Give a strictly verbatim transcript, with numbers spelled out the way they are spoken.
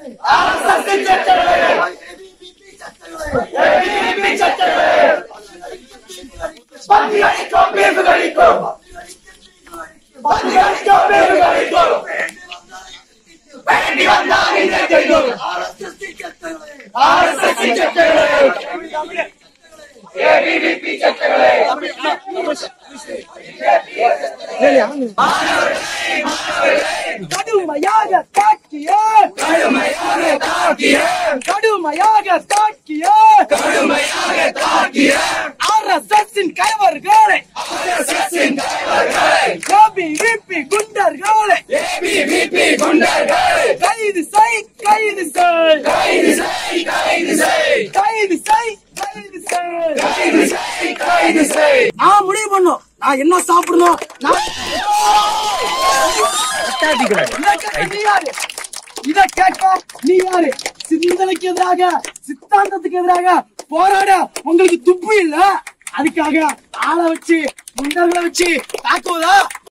கடுமையாக தாக்கிய கடுமையாக தாக்கிய கடுமையாக தாக்கிய கடுமையாக தாக்கிய ஆர்எஸ்எஸ்ஸின் கைவர்களை ஆர்எஸ்எஸ்ஸின் கைவர்களை ஏபிவிபி குண்டர்களை ஏபிவிபி குண்டர்களை கைது செய் கைது செய் கைது செய் கைது செய் கைது செய் கைது செய் கைது செய் கைது செய் நான் முடிவு பண்ணோம் நான் என்ன சாப்பிடணும் இத கேட்க நீ யாரு சிந்தனைக்கு எதிராக சித்தாந்தத்துக்கு எதிராக போராட உங்களுக்கு துப்பு இல்ல அதுக்காக ஆளை வச்சு முண்டர்களை வச்சு தாக்குவதா